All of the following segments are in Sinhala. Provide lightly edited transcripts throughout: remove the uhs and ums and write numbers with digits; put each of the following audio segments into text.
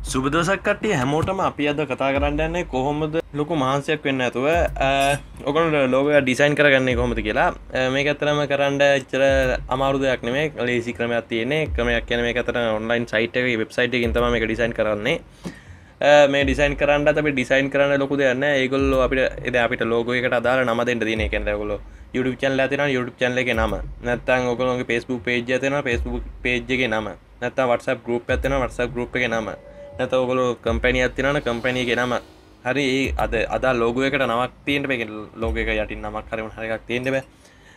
සුබ දවසක් කට්ටිය හැමෝටම අපි අද කතා කරන්න යන්නේ කොහොමද ලොකු මහන්සියක් වෙන්න නැතුව ඔයගොල්ලෝ ලෝගෝ ඩිසයින් කරගන්නේ කොහොමද කියලා. මේක ඇත්තටම කරන්න එච්චර අමාරු දෙයක් නෙමෙයි. ලේසි ක්‍රමයක් තියෙන්නේ. ක්‍රමයක් කියන්නේ මේක ඇත්තට ඔන්ලයින් සයිට් එකේ වෙබ්සයිට් එකකින් තමයි මේක ඩිසයින් කරන්නේ. මේ ඩිසයින් කරන්නත් අපි ඩිසයින් කරන්න ලොකු දෙයක් නැහැ. ඒගොල්ලෝ අපිට ලෝගෝ එකට අදාළ නම දෙන්න තියෙන. ඒ කියන්නේ ඒගොල්ලෝ YouTube channel එකක් තියෙනවා YouTube channel එකේ නම. නැත්නම් ඔයගොල්ලෝගේ Facebook page එක තියෙනවා Facebook page එකේ නම. නැත්නම් WhatsApp group එකක් තියෙනවා WhatsApp group එකේ නම. නැත්නම් ඔයගොල්ලෝ කම්පැනි එකක් තියෙනවනේ කම්පැනි එකේ නම. හරි ඒ අද ලෝගෝ එකට නමක් තියෙන්න බෑ. ලෝගෝ එක යටින් නමක් හරි මොන හරි එකක් තියෙන්න බෑ.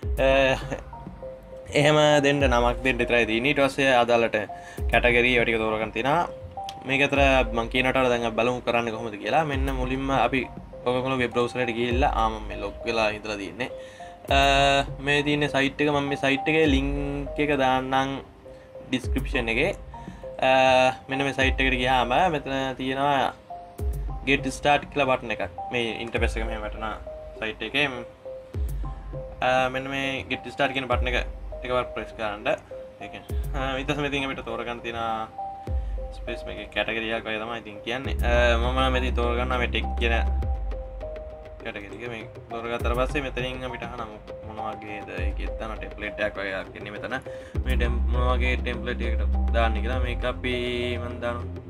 එහෙම දෙන්න නමක් දෙන්න විතරයි තියෙන්නේ. ඊට පස්සේ අදාළට කැටගරි ඒවා ටික තෝරගන්න තියෙනවා. මේක අතර මම කියනට දැන් අපි බලමු කරන්නේ කොහොමද කියලා. මෙන්න මුලින්ම අපි ඔයගොල්ලෝ වෙබ් බ්‍රවුසර් එකට ගිහිල්ලා මම මේ ලොග් වෙලා ඉඳලා තියෙන්නේ. මේ තියෙන සයිට් එක මම මේ සයිට් එකේ ලින්ක් එක දාන්නම් ඩිස්ක්‍රිප්ෂන් එකේ. මෙන්න මේ සයිට් එකට ගියාම මෙතන තියෙනවා get start කියලා බටන් එකක්. මේ ඉන්ටර්ෆේස් එක මෙහෙම වටන සයිට් එකේ මෙන්න මේ get start කියන බටන් එක එකවර ප්‍රෙස් කරන්න. ඒ කියන්නේ ඊට පස්සේ මෙතන අපිට තෝරගන්න තියෙන ස්පේස් මේකේ කැටගරි එකක් වගේ තමයි ඉතින් කියන්නේ. මම නම් මෙතන තෝරගන්නවා මේ ටෙක් කියන කැටගරි එක. මේ තෝරගත්තට පස්සේ මෙතනින් අපිට අහන මොන වගේද ඒකේ දාන ටෙම්ප්ලේට් එකක් වගේ එකක් ඉන්නේ මෙතන. මේ මොන වගේ ටෙම්ප්ලේට් එකකට දාන්න කියලා මේක අපි මම දානවා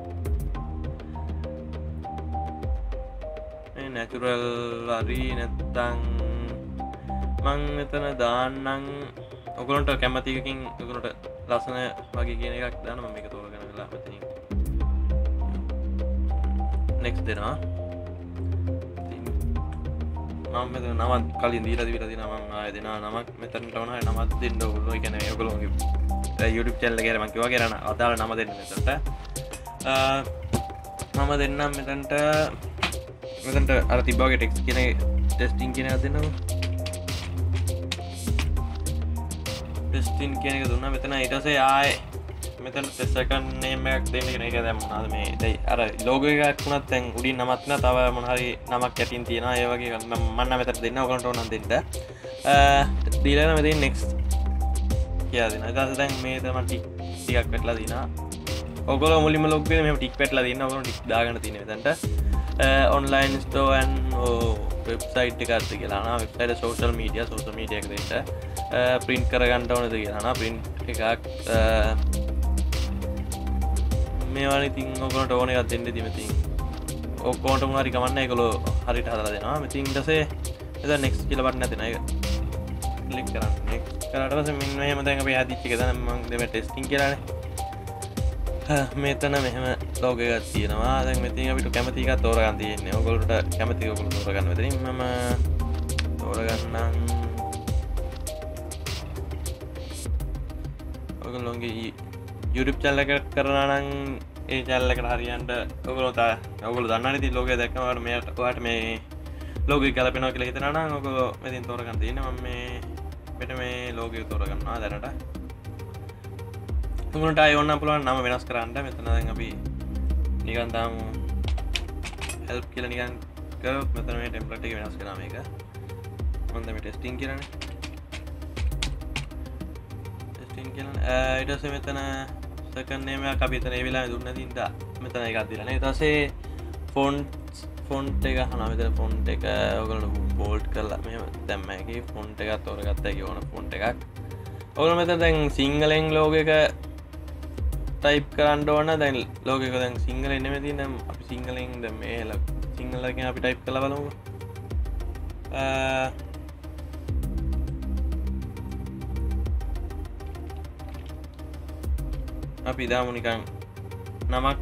මේ නැචරල් හරි නැත්තම් මම මෙතන දාන්නම් ඔයගොල්ලන්ට කැමති එකකින් ඔයගොල්ලන්ට ලස්සන වගේ කියන එකක් දාන්න මම මේක තෝරගෙන ගලා මෙතනින් next දෙනවා. මම මෙතන නමක් කලින් දීලා තියෙනවා මම ආයෙ දෙනවා නමක් මෙතනට වුණා නමක් දෙන්න ඕගොල්ලෝ. ඒ කියන්නේ ඔයගොල්ලෝගේ YouTube channel එකේ මම කිව්වා කියලා අදාළ නම දෙන්න මෙතනට. මම දෙන්නම් මෙතනට අර තිබ්බා වගේ ටෙක්ස්ට් කියන ටෙස්ටිං කියන එක දෙන්නකො. ටෙස්ටිං කියන එක දුන්නා මෙතන. ඊට පස්සේ ආයෙ මෙතන සෙකන්ඩ් නේම් එකක් දෙන්න කියන එක දැන් මොනවාද මේ අර ලෝගෝ එකක් වුණත් දැන් උඩින් නමක් තියෙනවා. තව මොන හරි නමක් යටින් තියෙනවා. ඒ වගේ මම නම් මෙතන දෙන්න ඔයගොල්ලන්ට ඕන නම් දෙන්න. දීලා මෙතන next කියලා දෙනවා. ඊට පස්සේ දැන් මේ තමයි ටිකක් වැටලා දිනා. ඔයගොල්ලෝ මුලින්ම ලොග් වෙන මෙහෙම ටික් වැටලා දිනා. ඔයගොල්ලෝ ටික් දාගන්න තියෙන මෙතනට. online store and website එකක්ද කියලා අහනවා. website social media එක දෙන්න. print කරගන්න ඕනද කියලා අහනවා. print එකක් මේවා ඉතින් ඔයගොල්ලන්ට ඕන එකක් දෙන්න ඉතින් මෙතින් ඔක්කොටම හරි කමන්න ඒගොල්ලෝ හරියට හදලා දෙනවා. මෙතින් ඊට පස්සේ එතන next කියලා බටන් නැතින එක ක්ලික් කරන්න. next කරාට පස්සේ මෙන්න මෙහෙම දැන් අපි හදිච්ච එක දැන් මම දෙමෙ ටෙස්ටිං කියලානේ. මෙතන මෙහෙම ලෝගෝ එකක් තියෙනවා. දැන් මෙතින් අපිට කැමති එකක් තෝරගන්න තියෙන්නේ. ඔයගොල්ලන්ට කැමති ඔයගොල්ලෝ තෝරගන්න. මෙතනින් මම තෝරගන්නම් ඔයගොල්ලෝගේ YouTube channel එක කරනවා නම් ඒ channel එකට හරියන්න ඔයගොල්ලෝ දන්නවනේ ඉතින් ලෝගෝ දැක්කම ඔයාලට මේ ලෝගෝ එක ගැලපෙනවා කියලා හිතනවා නම් ඔයගොල්ලෝ මෙතෙන් තෝරගන්න තියෙන්නේ. මම මේ ලෝගෝ එක තෝරගන්නවා දැනට. ඔයගොල්ලන්ට ආයෙ ඕන නම් පුළුවන් නම වෙනස් කරන්න. මෙතන දැන් අපි නිකන් දාමු help කියලා නිකන් කරොත් මෙතන මේ ටෙම්ප්ලේට් එක වෙනස් කරනවා මේක. මම දැන් මේ ටෙස්ටිං කියලානේ. ටෙස්ටිං කියලානේ. ඊට පස්සේ මෙතන second name එකක් අපි එතන ඒ වෙලාවේ දුන්න දින්දා මෙතන එකක් දීලා නේ. ඊට පස්සේ font එක අහනවා. මෙතන font එක ඔයගොල්ලෝ bold කරලා මෙහෙම දැම්ම එකේ font එකක් තෝරගත්තා. ඒක ඕන font එකක්. ඔයගොල්ලෝ මෙතන දැන් සිංහලෙන් logo එක type කරන්න ඕන. දැන් logo එක දැන් සිංහලෙන් නෙමෙයි තියෙන්නේ. අපි සිංහලෙන් දැන් මේ සිංහලෙන් අපි type කරලා බලමුකෝ. අපි දාමු නිකන් නමක්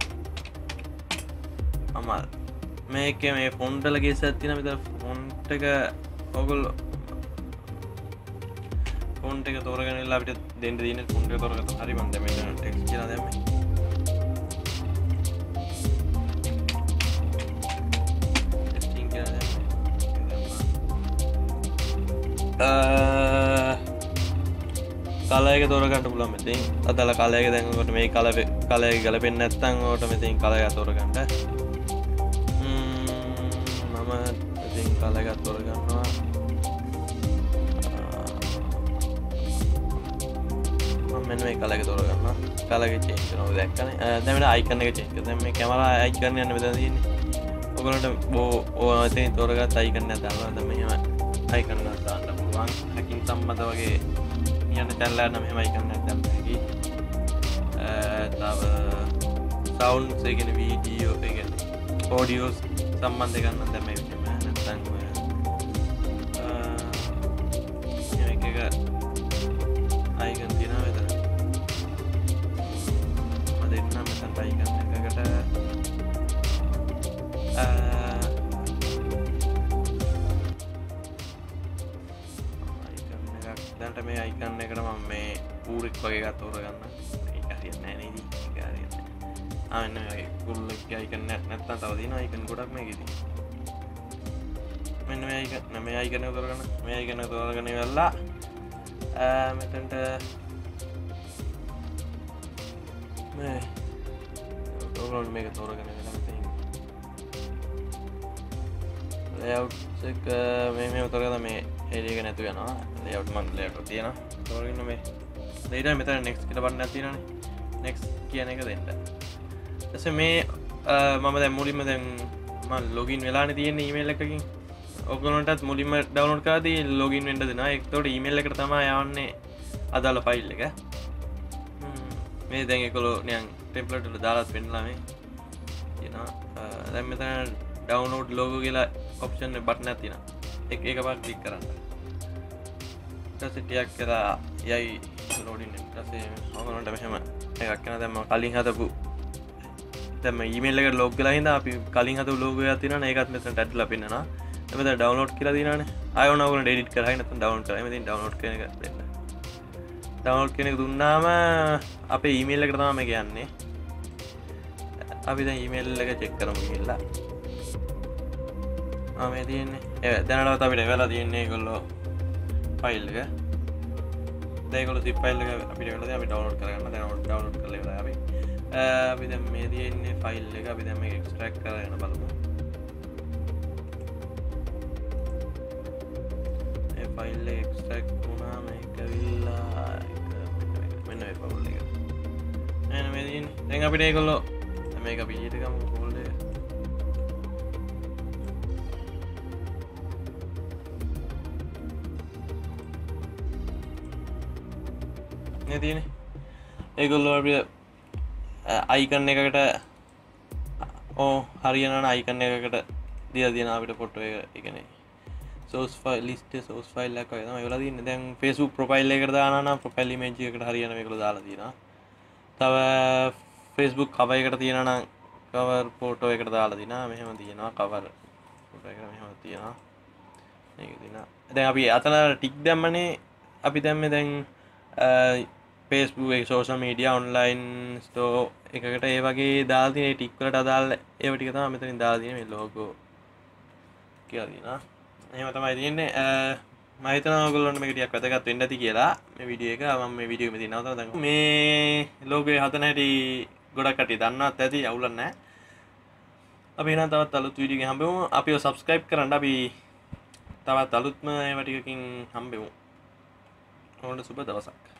අමල්. මේකේ මේ ෆොන්ට් වල ගේසක් තියෙනවා. මෙතන ෆොන්ට් එක ඔයගොල්ලෝ ෆොන්ට් එක තෝරගෙන ඉල්ල අපිට දෙන්න තියෙන ෆොන්ට් එක තෝරගත්තා. හරි මම දැන් මේක ටෙක්ස්ට් කියලා දැම්මේ. ටෙක්ස්ටිං කියලා දැම්මේ. කලර් එක තෝරගන්න පුළුවන් මෙතෙන්. අදාළ කලර් එක දැන් ඔකට මේ කලර් එක ගැලපෙන්නේ නැත්නම් ඔකට මෙතෙන් කලර් එක තෝරගන්න. මම මෙතෙන් කලර් එක තෝරගන්නවා. මම මෙන්න මේ කලක තෝරගන්න කලක චේන්ජ් කරනවා දැක්කනේ දැන් මෙන්න අයිකන් එක චේන්ජ් කරලා දැන් මේ කැමරා අයිකන් යන මෙතන තියෙන්නේ ඔයගොල්ලන්ට ඕ එතෙන් තෝරගත්ත අයිකන් එක දානවා දැන් මෙහෙම අයිකන් එක දාන්න පුළුවන් හැකින් සම්බන්ධ වගේ යන channel එක නම් මෙහෙම අයිකන් එකක් දාන්න හැකි තව sounds ඒ කියන්නේ වීඩියෝ ඒ කියන්නේ audios සම්බන්ධ කරන්න දැන් මේ විදිහම නැත්නම් අයිකන් තියෙනවා මෙතන මම දෙන්නම් මෙතන අයිකන් එකකට අයිකන් එකක් දැන්ට මේ අයිකන් එකට මම මේ ඌරෙක් වගේ එකක් තෝරගන්න ඒක හරියන්නේ නැහැ නේද ඒක හරියන්නේ මෙන්න මේ කුල්ලෙක්ගේ අයිකන් එක නැත්තම් තව තියෙනවා අයිකන් ගොඩක් මේකෙදී මෙන්න මේ අයිකන් එක තෝරගන්න මේ අයිකන් එක තෝරගෙන ඉවරලා මෙතන්ට මේ ඔයගොල්ලෝ මේක තෝරගෙන ඉන්න layout එක මේ තෝරගලා මේ area එක නැතු වෙනවා layout මන් layout තියෙනවා තෝරගෙන මේ ඊට මෙතන next කියලා බටන් එකක් තියෙනවානේ next කියන එක දෙන්න ඊටසේ මේ මම දැන් මුලින්ම දැන් මම login වෙලානේ තියෙන්නේ email එකකින් ඔගොල්ලන්ටත් මුලින්ම ඩවුන්ලෝඩ් කරද්දී ලොගින් වෙන්න දෙනවා. ඒකට ඊමේල් එකට තමයි යවන්නේ අදාළ ෆයිල් එක. මේ දැන් ඒකලෝ නිකන් ටෙම්ප්ලේට් වල දාලා පෙන්නලා මේ තියෙනවා. දැන් මෙතන ඩවුන්ලෝඩ් ලෝගෝ කියලා ඔප්ෂන් එක බටන් එකක් තියෙනවා. ඒක පාර ක්ලික් කරන්න. ඊට පස්සේ ටිකක් කරලා යයි ලෝඩින් එක. ඊට පස්සේ ඔයගොල්ලන්ට මෙහෙම එකක් කරනවා. දැන් මම කලින් හදපු දැන් මේ ඊමේල් එකට ලොග් වෙලා ඉඳන් අපි කලින් හදපු ලෝගෝ එකක් තියෙනවනේ ඒකත් මෙතනට ඇඩ්ලා පෙන්නනවා. මෙතන ඩවුන්ලෝඩ් කියලා දිනවනේ ආයෙ ඕනවගොල්ලෝ එඩිට් කරලා නැත්නම් ඩවුන්ලෝඩ් කරලා මෙතන ඩවුන්ලෝඩ් කියන එක දෙන්න ඩවුන්ලෝඩ් කියන එක දුන්නාම අපේ ඊමේල් එකට තමයි මේක යන්නේ අපි දැන් ඊමේල් එක චෙක් කරමු කියලා මේ තියෙන්නේ දැනටවත් අපිට වෙලා තියෙන්නේ ඒගොල්ලෝ ෆයිල් එක දැන් ඒගොල්ලෝ zip ෆයිල් එක අපිට වෙලා තියෙනවා අපි ඩවුන්ලෝඩ් කරගන්න දැන් ඩවුන්ලෝඩ් කරලා ඉවරයි අපි දැන් මේ තියෙන්නේ ෆයිල් එක අපි දැන් මේක එක්ස්ට්‍රැක්ට් කරගෙන බලමු ෆයිල් එක එක්ස්ට්‍රැක්ට් වුණා මේක ඇවිල්ලා මෙන්න මේ ෆයිල් එක එන්න මේ තියෙන්නේ දැන් අපිට ඒගොල්ලෝ මේක අපි ඊට ගමු ෆෝල්ඩර් එක මේ තියෙන්නේ ඒගොල්ලෝ අපිට අයිකන් එකකට හරියනවනේ අයිකන් එකකට දීලා දෙනවා අපිට ෆොටෝ එක ඒ කියන්නේ source file list source file එකක් වගේ තමයි ඒවලා තියෙන්නේ දැන් Facebook profile එකකට දානවා නම් profile image එකකට හරියන මේකල දාලා තියෙනවා තව Facebook cover එකට තියෙනවා නම් cover photo එකට දාලා තියෙනවා මෙහෙම තියෙනවා cover photo එකට මෙහෙම තියෙනවා මේක තියෙනවා දැන් අපි අතන ටික් දැම්මනේ අපි දැම්මේ දැන් Facebook එක social media online store එකකට ඒ වගේ දාලා තියෙන ටික් වලට අදාළ ඒව ටික තමයි මෙතනින් දාලා තියෙන්නේ මේ logo කියලා තියෙනවා එහෙම තමයි තියෙන්නේ මම හිතනවා ඔයගොල්ලන්ට මේක ටිකක් වැදගත් වෙන්න ඇති කියලා මේ වීඩියෝ එක මම මේ වීඩියෝ එකේ තියෙනවා තමයි මේ ලෝගෝ එක හදන හැටි ගොඩක් කට්ටිය දන්නවත් ඇති අවුලක් නැහැ අපි එහෙනම් තවත් අලුත් වීඩියෝ එකකින් හම්බෙමු අපිව subscribe කරන්න අපි තවත් අලුත්ම ඒවා ටිකකින් හම්බෙමු ඔයාලට සුබ දවසක්